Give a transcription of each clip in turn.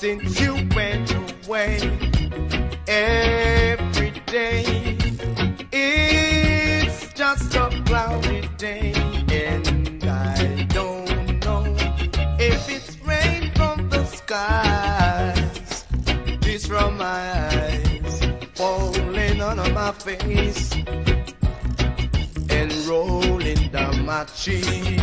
since you went away, every day it's just a cloudy day, and I don't know if it's rain from the skies, tears from my eyes falling on my face and rolling down my cheek.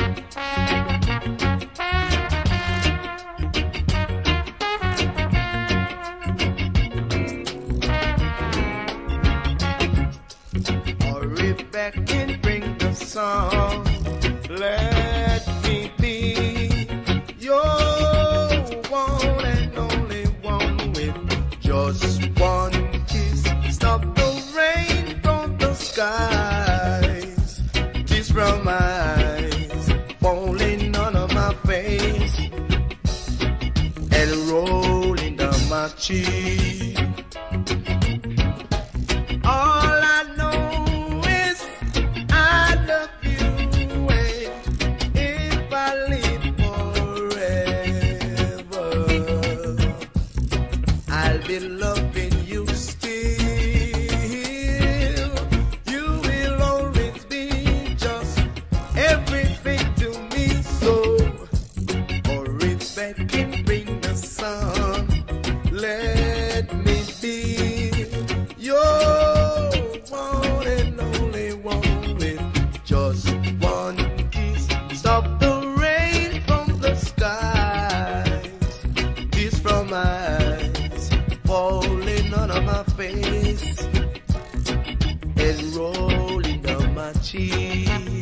Back and bring the song. Let me be your one and only one with just one kiss. Stop the rain from the skies, tears from my eyes falling on my face and rolling down my cheek. Loving you still, you will always be just everything to me. So, or if I can bring the sun, let me be your one and only one with just one kiss. Stop the rain from the skies, tears from my eyes falling on my face and rolling down my cheek.